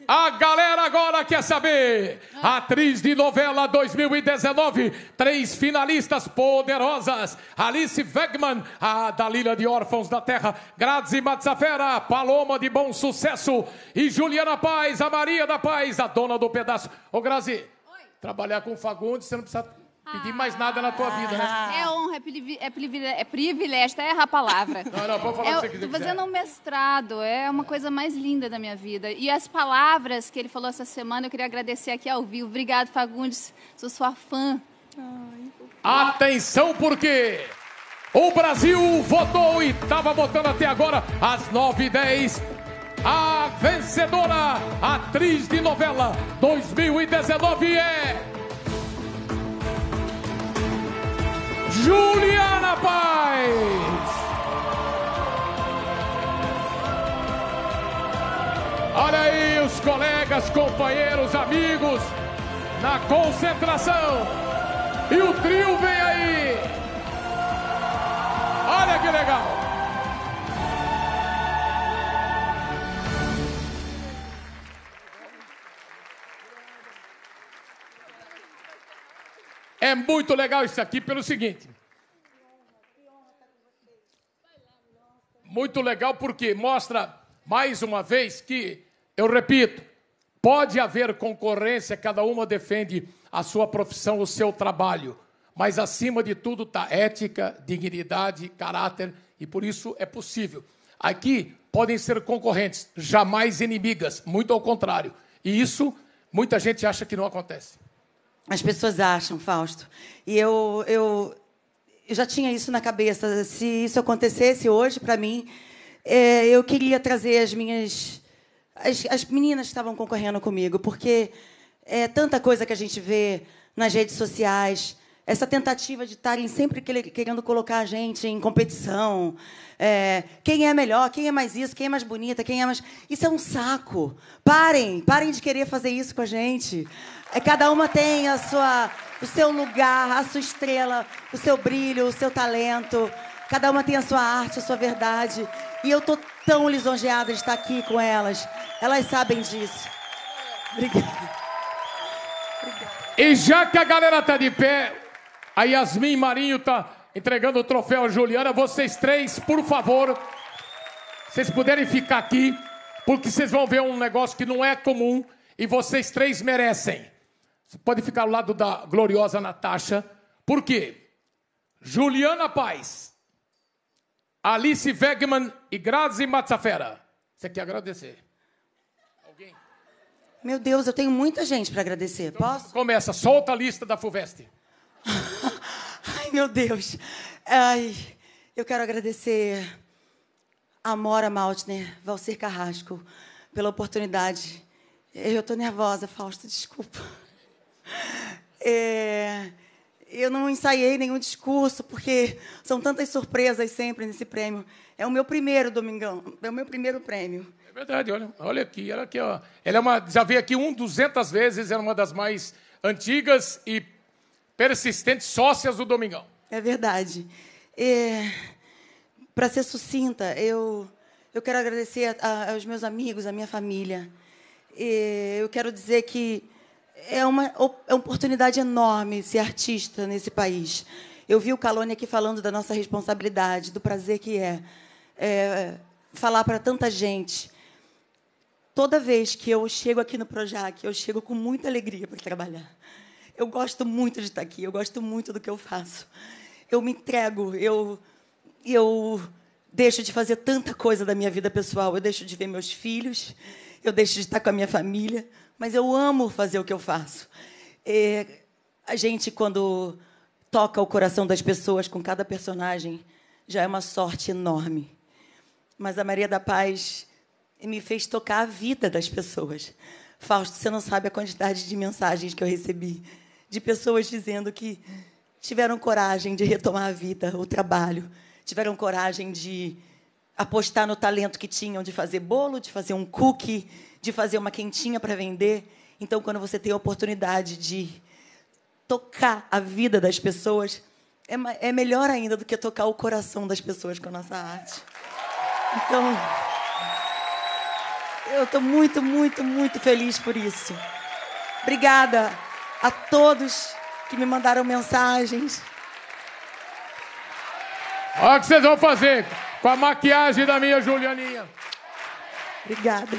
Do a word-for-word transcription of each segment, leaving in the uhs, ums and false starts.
A galera agora quer saber. Atriz de novela dois mil e dezenove. Três finalistas poderosas. Alice Wegman, a Dalila de Órfãos da Terra. Grazi Mazzafera, Paloma de Bom Sucesso. E Juliana Paz, a Maria da Paz, a dona do pedaço. Ô, Grazi, Oi. Trabalhar com o Fagundes, você não precisa pedir mais nada na tua vida, né? É honra, é, privi é, privi é privilégio, tá? Erra a palavra. Não, não, pode falar o que você quiser. Tô fazendo um mestrado, é uma coisa mais linda da minha vida. E as palavras que ele falou essa semana, eu queria agradecer aqui ao vivo. Obrigado, Fagundes, sou sua fã. Ai, atenção, porque o Brasil votou e estava votando até agora, às nove e dez. A vencedora, atriz de novela dois mil e dezenove é... Juliana Paz! Olha aí os colegas, companheiros, amigos, na concentração. E o trio vem aí. Olha que legal. É muito legal isso aqui pelo seguinte. Muito legal porque mostra, mais uma vez, que, eu repito, pode haver concorrência, cada uma defende a sua profissão, o seu trabalho. Mas, acima de tudo, está ética, dignidade, caráter, e por isso é possível. Aqui podem ser concorrentes, jamais inimigas, muito ao contrário. E isso, muita gente acha que não acontece. As pessoas acham, Fausto. E eu, eu, eu já tinha isso na cabeça. Se isso acontecesse hoje, para mim, é, eu queria trazer as minhas... As, as meninas que estavam concorrendo comigo, porque é tanta coisa que a gente vê nas redes sociais, essa tentativa de estarem sempre querendo colocar a gente em competição. É, quem é melhor, quem é mais isso, quem é mais bonita, quem é mais... Isso é um saco. Parem, parem de querer fazer isso com a gente. É, cada uma tem a sua, o seu lugar, a sua estrela, o seu brilho, o seu talento. Cada uma tem a sua arte, a sua verdade. E eu estou tão lisonjeada de estar aqui com elas. Elas sabem disso. Obrigada. Obrigada. E já que a galera está de pé, a Yasmin Marinho está entregando o troféu a Juliana. Vocês três, por favor, vocês puderem ficar aqui, porque vocês vão ver um negócio que não é comum e vocês três merecem. Você pode ficar ao lado da gloriosa Natasha. Por quê? Juliana Paz, Alice Wegman e Grazi Mazzafera. Você quer agradecer? Alguém? Meu Deus, eu tenho muita gente para agradecer. Então, posso? Começa, solta a lista da FUVEST. Ai, meu Deus. Ai, eu quero agradecer a Amora Maltner, Valcir Carrasco, pela oportunidade. Eu estou nervosa, Fausto, desculpa. É, eu não ensaiei nenhum discurso, porque são tantas surpresas sempre nesse prêmio. É o meu primeiro Domingão, é o meu primeiro prêmio. É verdade, olha, olha aqui, olha aqui, ó. Ela é uma, já veio aqui um, duzentas vezes, é uma das mais antigas e persistentes sócias do Domingão. É verdade. É, para ser sucinta, eu, eu quero agradecer a, a, aos meus amigos, à minha família. É, eu quero dizer que é uma, é uma oportunidade enorme ser artista nesse país. Eu vi o Calone aqui falando da nossa responsabilidade, do prazer que é, é falar para tanta gente. Toda vez que eu chego aqui no Projac, eu chego com muita alegria para trabalhar. Eu gosto muito de estar aqui, eu gosto muito do que eu faço. Eu me entrego, eu, eu deixo de fazer tanta coisa da minha vida pessoal, eu deixo de ver meus filhos, eu deixo de estar com a minha família, mas eu amo fazer o que eu faço. É, a gente, quando toca o coração das pessoas com cada personagem, já é uma sorte enorme. Mas a Maria da Paz me fez tocar a vida das pessoas. Fausto, você não sabe a quantidade de mensagens que eu recebi de pessoas dizendo que tiveram coragem de retomar a vida, o trabalho, tiveram coragem de apostar no talento que tinham de fazer bolo, de fazer um cookie, de fazer uma quentinha para vender. Então, quando você tem a oportunidade de tocar a vida das pessoas, é, é melhor ainda do que tocar o coração das pessoas com a nossa arte. Então, Eu estou muito, muito, muito feliz por isso. Obrigada a todos que me mandaram mensagens. Olha o que vocês vão fazer com a maquiagem da minha Julianinha. Obrigada.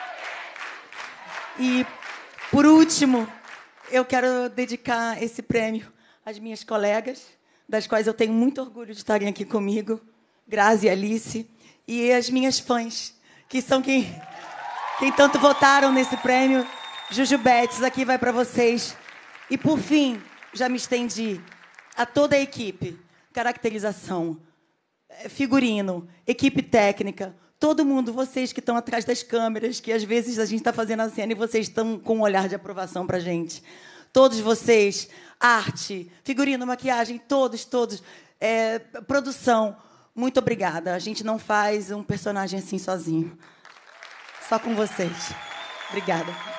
E, por último, eu quero dedicar esse prêmio às minhas colegas, das quais eu tenho muito orgulho de estarem aqui comigo, Grazi e Alice, e as minhas fãs, que são quem, quem tanto votaram nesse prêmio. Jujubetes, aqui vai para vocês. E, por fim, já me estendi a toda a equipe, caracterização, figurino, equipe técnica, todo mundo, vocês que estão atrás das câmeras, que às vezes a gente está fazendo a cena e vocês estão com um olhar de aprovação para a gente. Todos vocês, arte, figurino, maquiagem, todos, todos, é, produção, muito obrigada. A gente não faz um personagem assim sozinho. Só com vocês. Obrigada.